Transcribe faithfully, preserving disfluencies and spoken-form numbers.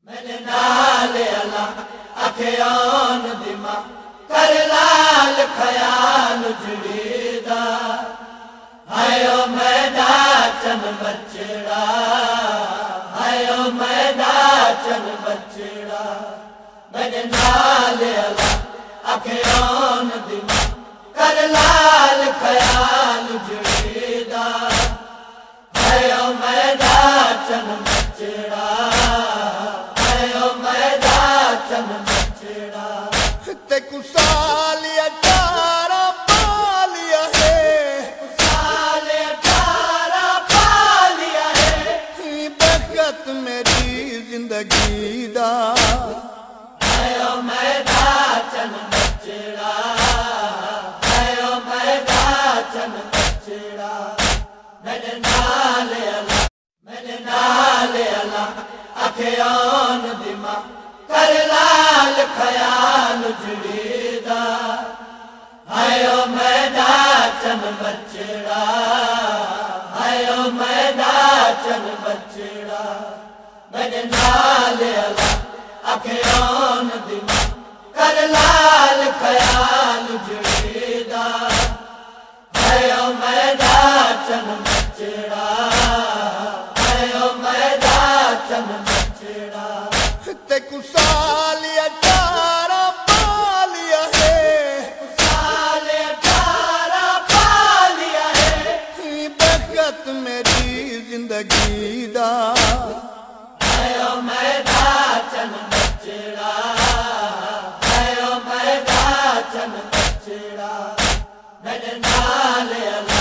میرے نال اللہ اکھیان دما کر لال خیال جڑیدا ہائیو میڈا چن بچڑا ہائیو میڈا چن بچڑا میرے نال اللہ اکھیان دما کر لال خیال جڑیدا ہائیو میڈا چن بچڑا تے کو سال اٹھارہ پالیا ہے سال اٹھارہ پالیا ہے بخت میری زندگی دا ہائیو میڈا چن بچڑا ہائیو میڈا چن بچڑا میرے نال اللہ میرے نال اللہ اکھیان دما کر لال خیال جڑیدا ہائیو میڈا چن بچڑا ہائیو میڈا چن بچڑا میرے نال اللہ اکھیان دما کر لال خیال جڑیدا ہائیو میڈا چن بچڑا ہائیو میڈا چن بچڑا تے کو سال اٹھارہ پالیا ہے سال اٹھارہ پالیا ہے بخت میری زندگی دا ہائیو میڈا چن بچڑا ہائیو میڈا چن بچڑا میرے نال اللہ